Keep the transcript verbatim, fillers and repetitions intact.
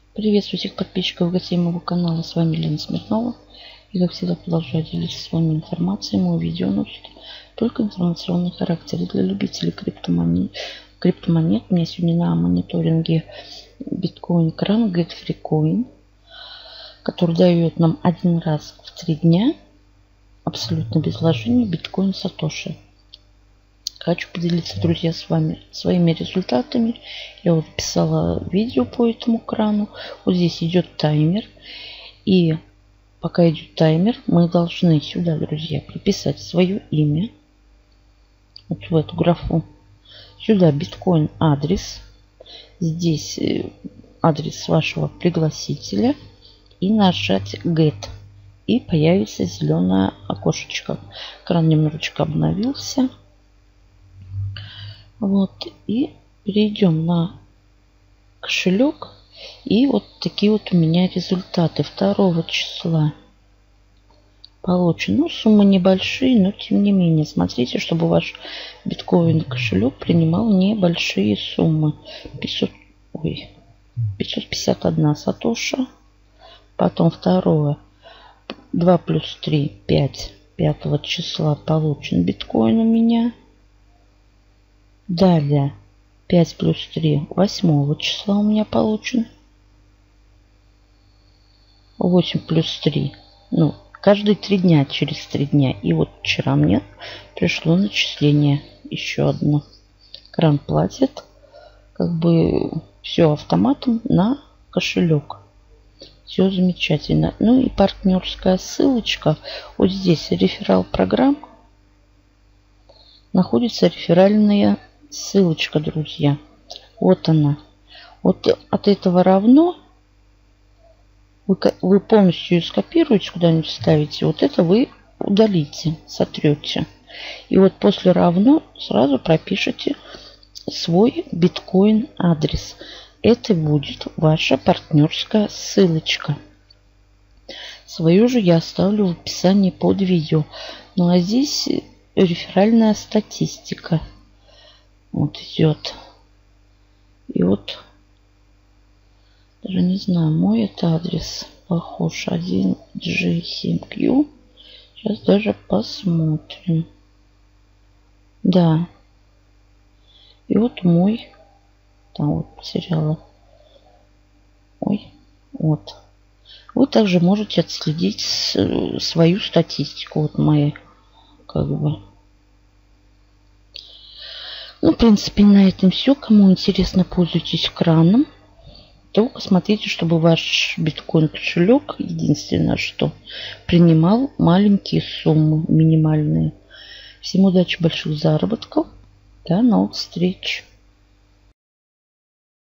Приветствую всех подписчиков и гостей моего канала. С вами Лена Смирнова. И как всегда продолжаю делиться с вами информацией. Мое видео носит только информационный характер. И для любителей криптомонет, криптомонет у меня сегодня на мониторинге биткоин кран GetFreeCoin, который дает нам один раз в три дня абсолютно без вложений биткоин Сатоши. Хочу поделиться, друзья, с вами своими результатами. Я уже писала видео по этому крану. Вот здесь идет таймер. И пока идет таймер, мы должны сюда, друзья, прописать свое имя. Вот в эту графу. Сюда биткоин адрес. Здесь адрес вашего пригласителя. И нажать Get. И появится зеленое окошечко. Кран немножечко обновился. Вот, и перейдем на кошелек. И вот такие вот у меня результаты. Второго числа получен. Ну, суммы небольшие, но тем не менее. Смотрите, чтобы ваш биткоин кошелек принимал небольшие суммы. пятьсот, ой, пятьсот пятьдесят одна сатоша. Потом второе. два плюс три, пять. пятого числа получен биткоин у меня. Далее пять плюс три восьмого числа у меня получен. восемь плюс три. Ну, каждые три дня, через три дня. И вот вчера мне пришло начисление еще одно. Кран платит как бы все автоматом на кошелек. Все замечательно. Ну и партнерская ссылочка. Вот здесь реферал программ. Находится реферальная ссылочка, друзья. Вот она. Вот от этого равно вы, вы полностью ее скопируете, куда-нибудь ставите. Вот это вы удалите, сотрете. И вот после равно сразу пропишите свой биткоин адрес. Это будет ваша партнерская ссылочка. Свою же я оставлю в описании под видео. Ну а здесь реферальная статистика. Вот идет. И вот даже не знаю, мой это адрес похож. один джи семь кью. Сейчас даже посмотрим. Да. И вот мой. Там вот потеряла. Ой. Вот. Вы также можете отследить свою статистику. Вот мои. Как бы. Ну, в принципе, на этом все. Кому интересно, пользуйтесь краном. Только смотрите, чтобы ваш биткоин кошелек, единственное, что принимал маленькие суммы, минимальные. Всем удачи, больших заработков. До новых встреч.